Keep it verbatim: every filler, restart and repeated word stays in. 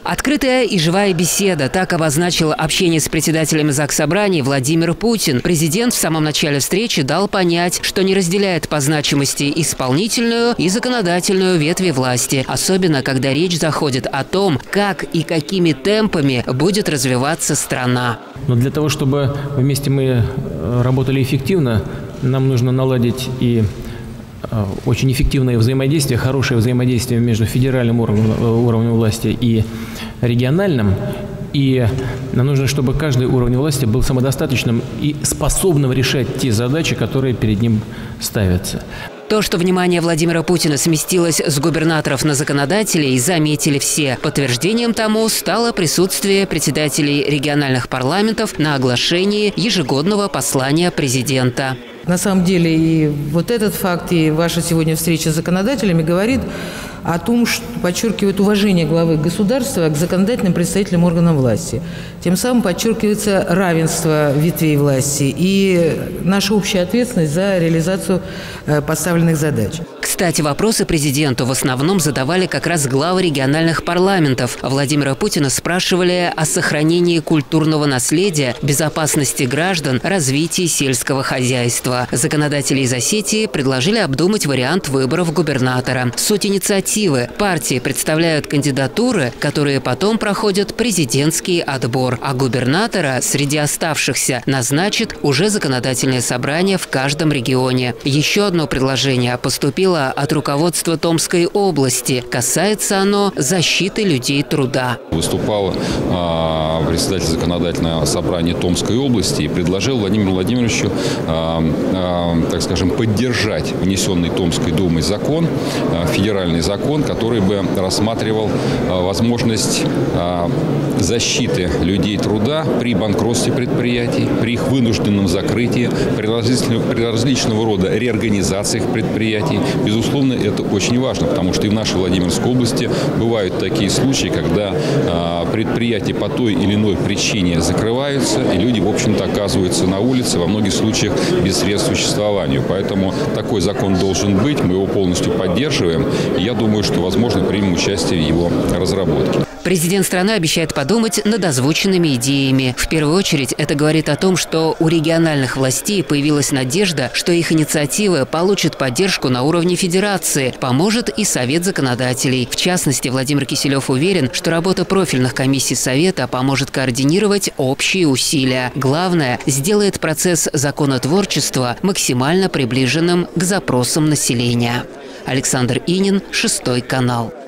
Открытая и живая беседа. Так обозначил общение с председателем Заксобраний Владимир Путин. Президент в самом начале встречи дал понять, что не разделяет по значимости исполнительную и законодательную ветви власти. Особенно, когда речь заходит о том, как и какими темпами будет развиваться страна. Но для того, чтобы вместе мы работали эффективно, нам нужно наладить и очень эффективное взаимодействие, хорошее взаимодействие между федеральным уровнем, уровнем власти и региональным. И нам нужно, чтобы каждый уровень власти был самодостаточным и способным решать те задачи, которые перед ним ставятся. То, что внимание Владимира Путина сместилось с губернаторов на законодателей, заметили все. Подтверждением тому стало присутствие председателей региональных парламентов на оглашении ежегодного послания президента. На самом деле и вот этот факт, и ваша сегодня встреча с законодателями говорит о том, что подчеркивает уважение главы государства к законодательным представителям органов власти. Тем самым подчеркивается равенство ветвей власти и наша общая ответственность за реализацию поставленных задач. Кстати, вопросы президенту в основном задавали как раз главы региональных парламентов. Владимира Путина спрашивали о сохранении культурного наследия, безопасности граждан, развитии сельского хозяйства. Законодатели из Осетии предложили обдумать вариант выборов губернатора. Суть инициативы – партии представляют кандидатуры, которые потом проходят президентский отбор, а губернатора среди оставшихся назначит уже законодательное собрание в каждом регионе. Еще одно предложение поступило от руководства Томской области. Касается оно защиты людей труда. Выступал э, председатель законодательного собрания Томской области и предложил Владимиру Владимировичу, э, э, так скажем, поддержать внесенный Томской думой закон, э, федеральный закон, который бы рассматривал э, возможность э, защиты людей труда при банкротстве предприятий, при их вынужденном закрытии, при различного, при различного рода реорганизациях предприятий. Безусловно, это очень важно, потому что и в нашей Владимирской области бывают такие случаи, когда э, предприятия по той или иной причине закрываются, и люди, в общем-то, оказываются на улице, во многих случаях без средств к существованию. Поэтому такой закон должен быть, мы его полностью поддерживаем, и я думаю, что, возможно, примем участие в его разработке. Президент страны обещает подумать над озвученными идеями. В первую очередь, это говорит о том, что у региональных властей появилась надежда, что их инициативы получат поддержку на уровне федерации. Поможет и Совет законодателей. В частности, Владимир Киселев уверен, что работа профильных комиссий Совета поможет координировать общие усилия. Главное, сделает процесс законотворчества максимально приближенным к запросам населения. Александр Инин, Шестой канал.